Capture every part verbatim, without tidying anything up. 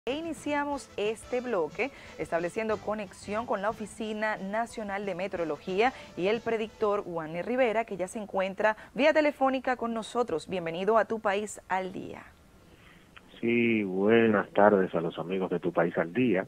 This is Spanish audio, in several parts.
E iniciamos este bloque estableciendo conexión con la Oficina Nacional de Meteorología y el predictor Wagner Rivera, que ya se encuentra vía telefónica con nosotros. Bienvenido a Tu País al Día. Sí, buenas tardes a los amigos de Tu País al Día.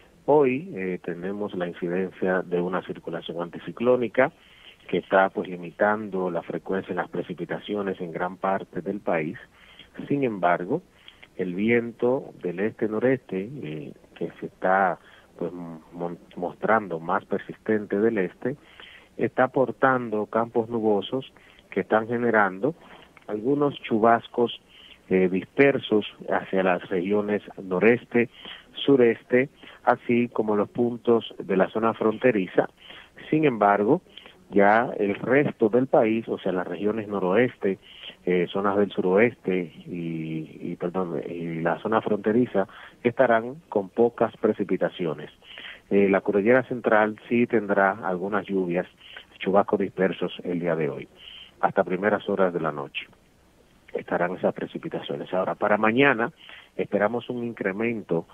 Hoy eh, tenemos la incidencia de una circulación anticiclónica que está pues limitando la frecuencia en las precipitaciones en gran parte del país. Sin embargo, el viento del este-noreste, eh, que se está pues mo mostrando más persistente del este, está aportando campos nubosos que están generando algunos chubascos eh, dispersos hacia las regiones noreste, sureste, así como los puntos de la zona fronteriza. Sin embargo, ya el resto del país, o sea, las regiones noroeste, eh, zonas del suroeste y, y, perdón, y la zona fronteriza, estarán con pocas precipitaciones. Eh, la cordillera central sí tendrá algunas lluvias, chubascos dispersos el día de hoy, hasta primeras horas de la noche estarán esas precipitaciones. Ahora, para mañana esperamos un incremento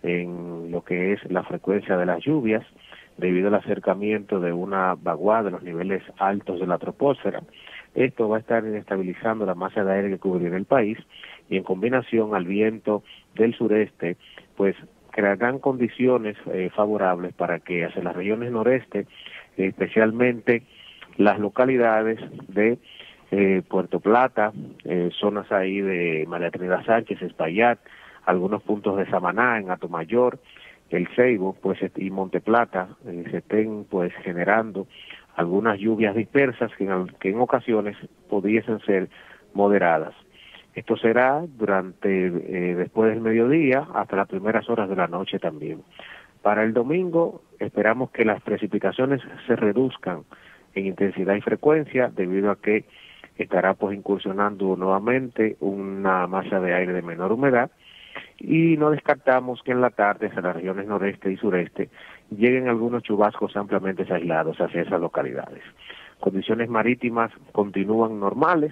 en lo que es la frecuencia de las lluvias, debido al acercamiento de una vaguada de los niveles altos de la troposfera. Esto va a estar inestabilizando la masa de aire que cubrirá el país, y en combinación al viento del sureste, pues crearán condiciones eh, favorables para que hacia las regiones noreste, eh, especialmente las localidades de eh, Puerto Plata, eh, zonas ahí de María Trinidad Sánchez, Espaillat, algunos puntos de Samaná, en Atomayor, el Ceibo, pues, y Monteplata, eh, se estén pues generando algunas lluvias dispersas que en, que en ocasiones pudiesen ser moderadas. Esto será durante eh, después del mediodía hasta las primeras horas de la noche también. Para el domingo esperamos que las precipitaciones se reduzcan en intensidad y frecuencia, debido a que estará pues incursionando nuevamente una masa de aire de menor humedad, y no descartamos que en la tarde hacia las regiones noreste y sureste lleguen algunos chubascos ampliamente aislados hacia esas localidades. Condiciones marítimas continúan normales,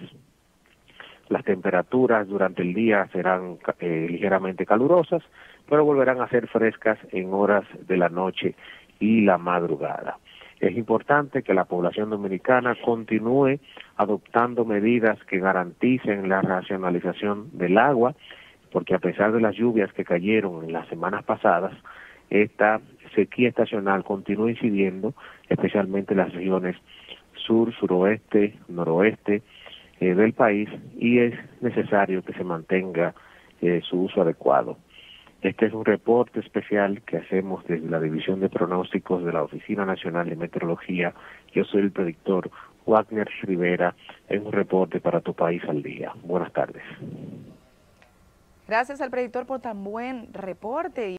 las temperaturas durante el día serán eh, ligeramente calurosas, pero volverán a ser frescas en horas de la noche y la madrugada. Es importante que la población dominicana continúe adoptando medidas que garanticen la racionalización del agua, porque a pesar de las lluvias que cayeron en las semanas pasadas, esta sequía estacional continúa incidiendo, especialmente en las regiones sur, suroeste, noroeste eh, del país, y es necesario que se mantenga eh, su uso adecuado. Este es un reporte especial que hacemos desde la División de Pronósticos de la Oficina Nacional de Meteorología. Yo soy el predictor Wagner Rivera, en un reporte para Tu País al Día. Buenas tardes. Gracias al predictor por tan buen reporte.